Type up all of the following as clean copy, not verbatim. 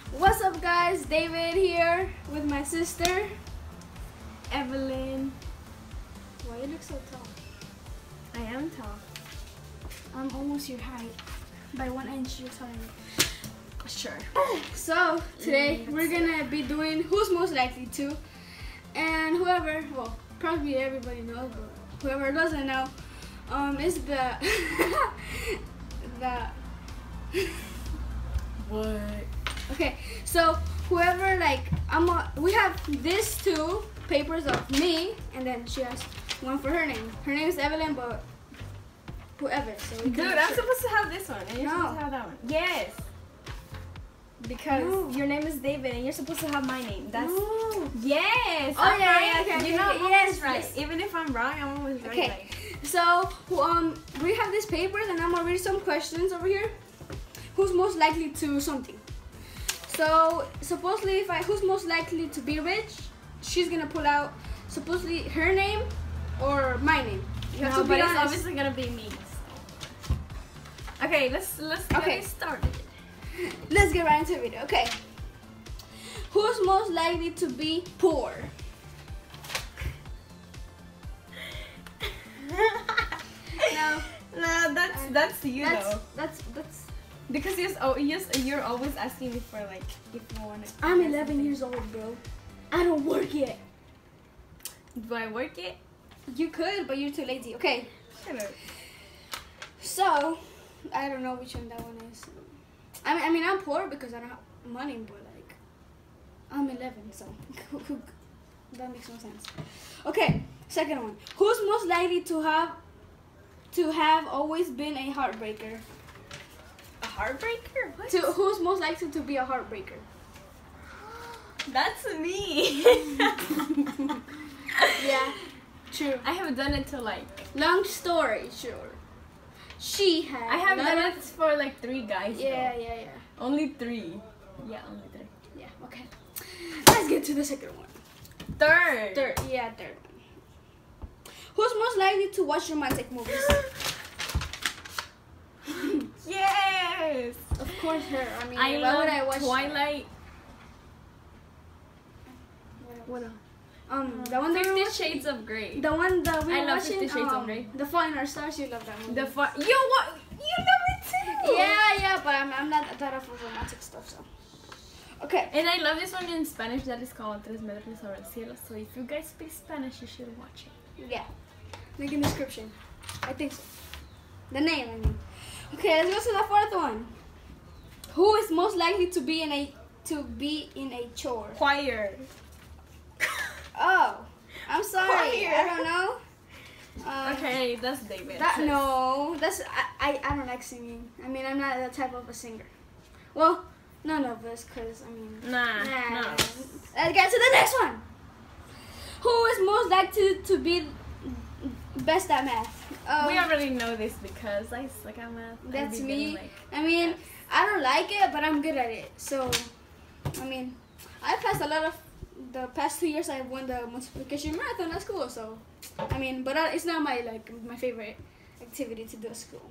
What's up, guys? David here with my sister Evelyn. Why you look so tall? I am tall. I'm almost your height by 1 inch. You're telling me. Sure. So today we're gonna be doing who's most likely to, and whoever, well, probably everybody knows, but whoever doesn't know, is the the. What? Okay, so whoever, like, we have these two papers of me, and then she has one for her name. Her name is Evelyn, but whoever. So we Dude, can I'm sure. supposed to have this one, and you're No. supposed to have that one. Yes. Because No. your name is David, and you're supposed to have my name. That's No. yes. Oh, I'm yeah, right. yeah, okay, You know, okay, I'm yes, always right. yes. Even if I'm wrong, I'm always right. Okay. Like, So we have these papers, and I'm gonna read some questions over here. Who's most likely to something? So supposedly, who's most likely to be rich, she's gonna pull out supposedly her name or my name. You have no, to but be it's honest. obviously gonna be me. Okay, let's Okay. get started. Let's get right into the video. Okay. Who's most likely to be poor? No. No, that's you though. That's. Because you're always asking me for, like, if you want to. I'm 11 years old, bro. I don't work yet. Do I work it? You could, but you're too lazy. Okay. Shut up. So, I don't know which one that one is. I mean, I'm poor because I don't have money, but like, I'm 11, so that makes no sense. Okay, second one. Who's most likely to have always been a heartbreaker? A heartbreaker? What? Who's most likely to be a heartbreaker? That's me. Yeah, true. I have done it to, like, Long story short, she had. I have a lot done of- it for like 3 guys. Yeah, though. yeah. Only 3. Yeah, only 3. Yeah, okay. Let's get to the second one. Third. Third one. Who's most likely to watch romantic movies? Yes. Of course, her. I mean, I why love would I watch Twilight. What? The one that we 50 were Shades of Grey. the one that we I were love watching. 50 Shades of Grey. The Fault in Our Stars. You love that movie. You what? You love it too. Yeah, but I'm not that of romantic stuff. So, okay. And I love this one in Spanish that is called Tres Metros sobre el Cielo. So if you guys speak Spanish, you should watch it. Yeah. Link in the description. I think so. The name, I mean. Okay, let's go to the fourth one. Who is most likely to be in a chore? Choir. Oh, I'm sorry. Choir. I don't know. Okay, that's David. That's I don't like singing. I mean, I'm not that type of a singer. Well, none of us, cause I mean. Nah. Let's get to the next one. Who is most likely to be best at math? We already know this because I suck at math. That's I've been me. getting, like, I mean, I don't like it, but I'm good at it. So, I mean, I passed a lot of the past 2 years. I won the multiplication marathon at school. So, I mean, but it's not my favorite activity to do at school.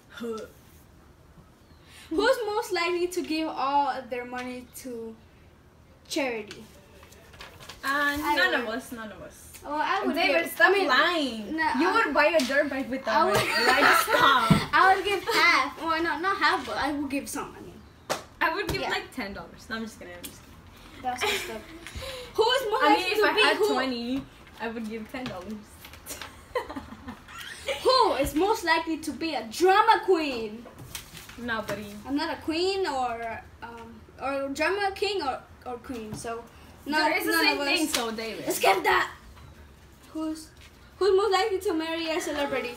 Who's most likely to give all of their money to charity? None of us. Well, I would David, give. stop I mean, lying. no, You I- would buy a dirt bike with that I would- money. Like, stop. I would give half. Well, no, not half, but I would give some. I mean, I would give Yeah. like $10. No, I'm just kidding. that's messed up. Who is most I likely mean, if to I be had who? 20, I would give $10. Who is most likely to be a drama queen? Nobody. I'm not a queen or drama king or queen. So No, it's the none same of thing. us. So David. Skip that. Who's most likely to marry a celebrity?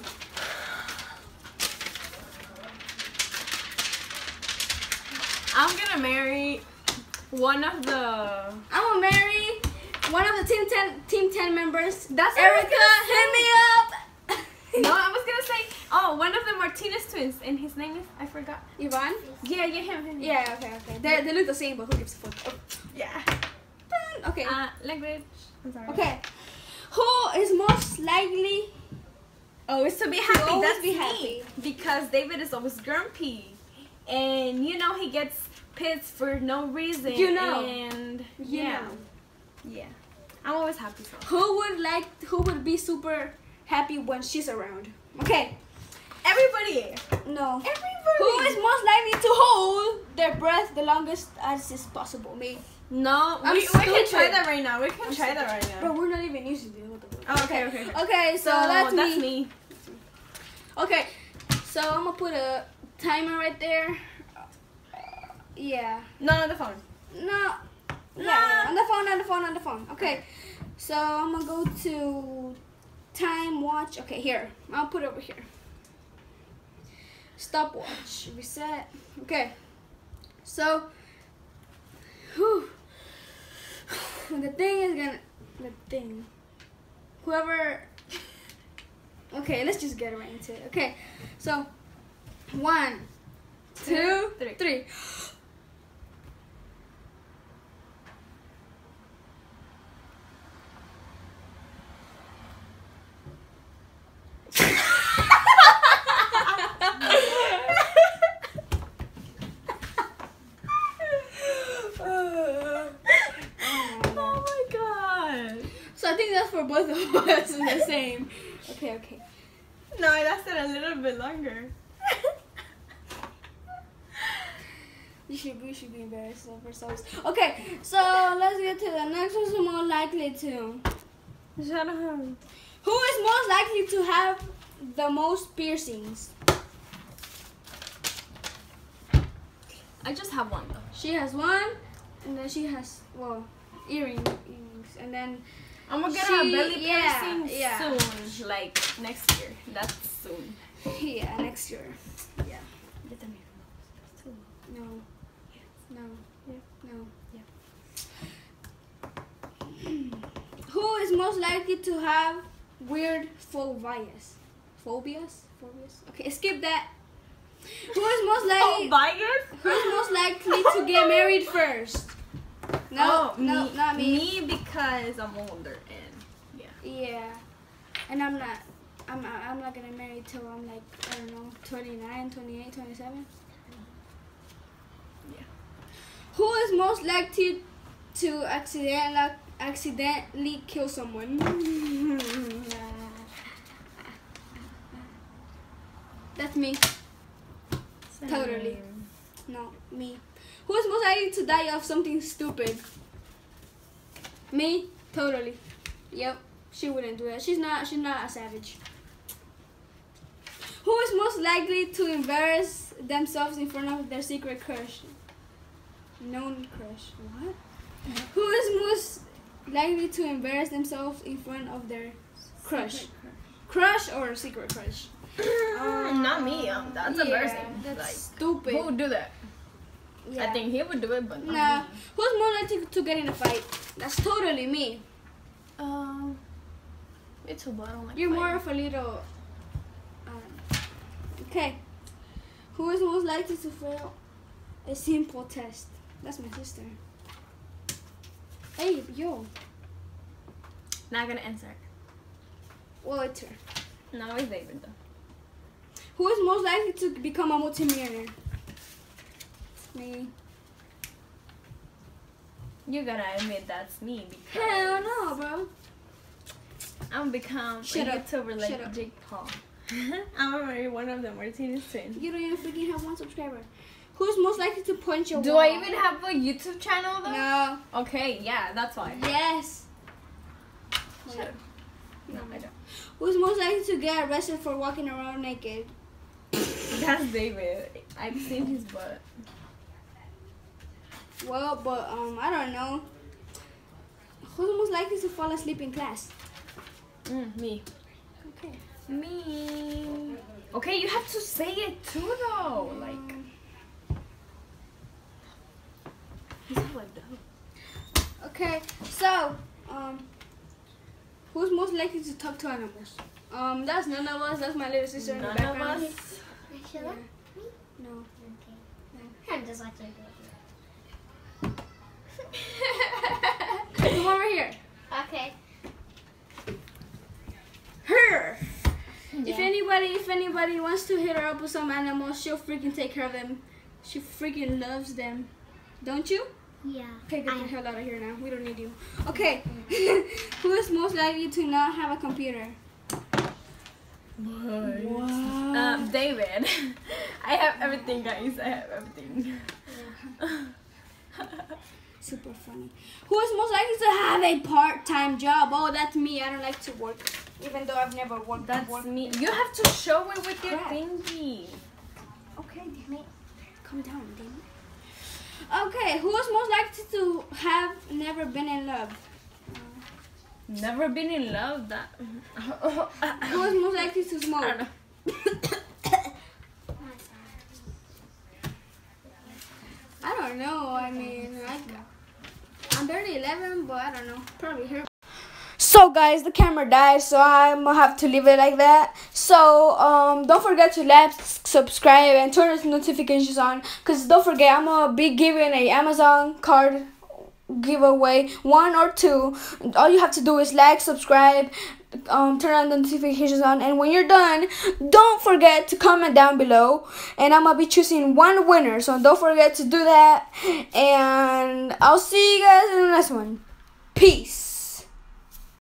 I'm gonna marry one of the. I'm gonna marry one of the Team 10 members. That's what I was Erica. gonna Hit me up. No, I was gonna say, one of the Martinez twins, and his name is, I forgot. Yvonne? Yeah, him. Yeah, okay. They look the same, but who gives a fuck? Oh. Yeah. Okay. Language. I'm sorry. Okay. Who is most likely? Oh, it's to be happy. always That's be me. happy. Because David is always grumpy, and you know he gets pissed for no reason. You know. And You yeah. know. Yeah. I'm always happy. So. Who would be super happy when she's around? Okay. Everybody. No. Everybody. Who is most likely to hold their breath the longest as is possible? Me. No, I'm we can try stupid. that right now. We can try that right now. But we're not even using the other word. Oh, okay. Okay, so that's me. me. Okay, so I'm gonna put a timer right there. Yeah. No, on the phone. No. Yeah, on the phone. Okay, so I'm gonna go to time watch. Okay, here. I'll put it over here. Stopwatch. Reset. Okay. So, whew. The thing. Whoever. Okay, let's just get right into it. Okay, so 1, 2, 3. Oh my god. So I think that's for both of us the same. Okay. No, it lasted a little bit longer. We should be embarrassed of ourselves. Okay, so let's get to the next one. Who's more likely to? Shut up. Who is most likely to have the most piercings? I just have one though. She has one, and then she has earrings, and then I'm gonna get a belly piercing soon, like next year. That's soon. Yeah, next year. Yeah. Get them here. That's too long. No. Yes. No. Yeah. No. Yeah. Who is most likely to have weird phobias? Phobias? Okay, skip that. Who is most likely? Who is most likely to get married first? No, not me. Me because I'm older and Yeah, and I'm not gonna marry till I'm like, I don't know, 29, 28, 27. Yeah. Who is most likely to accidentally kill someone? That's me. Same. Totally. No, me. Who is most likely to die of something stupid? Me. Totally. Yep. She wouldn't do that. She's not a savage. Who is most likely to embarrass themselves in front of their secret crush? Known crush. What? Who is most likely to embarrass themselves in front of their crush? Crush or secret crush? Not me. That's embarrassing. That's like, stupid. who would do that? Yeah. I think he would do it, but not Nah. me. Who's more likely to get in a fight? That's totally me. Me too, but I don't like You're fighting. more of a little. Okay. Who is most likely to fail a simple test? That's my sister. Hey, yo. Not gonna answer. Well, it's her. No, it's David though. Who is most likely to become a multimillionaire? Me. You gotta admit that's me because Hell no, bro. I'm gonna become Shut a up. YouTuber like Shut up. Jake Paul. I'm gonna marry one of the Martinez twins. You don't even freaking have 1 subscriber. Who's most likely to punch your Do wall? I even have a YouTube channel though? No. Okay, yeah, that's why. Yes. Shut up. No, I don't. Who's most likely to get arrested for walking around naked? That's David. I've seen his butt. Well, but I don't know. Who's most likely to fall asleep in class? Me. Okay. Me. Okay, you have to say it too though. Like. He's not like that. Okay. So, who's most likely to talk to animals? That's none of us. That's my little sister in the None of background. us. Sheila? No. Okay. I'm just like The one right here. Okay. Her. Yeah. If anybody wants to hit her up with some animals, she'll freaking take care of them. She freaking loves them. Don't you? Yeah. Okay, get the hell out of here now. We don't need you. Okay. Who is most likely to not have a computer? What? David. I have everything, guys. I have everything. Super funny. Who is most likely to have a part-time job? Oh, that's me. I don't like to work, even though I've never worked. That's me. You have to show it with your Crap. thingy. Okay, damn it. Calm down, damn it. Okay, who is most likely to have never been in love? Never been in love. That. Who is most likely to smoke? I don't know. I don't know. I mean, I'm barely 11, but I don't know. Probably her. So guys, the camera died, so I'm gonna have to leave it like that. So don't forget to like, subscribe, and turn those notifications on. Cause don't forget, I'm gonna be giving a Amazon card giveaway, 1 or 2. All you have to do is like, subscribe, turn on the notifications on, and when you're done, don't forget to comment down below, and I'm gonna be choosing 1 winner. So don't forget to do that, and I'll see you guys in the next one. Peace.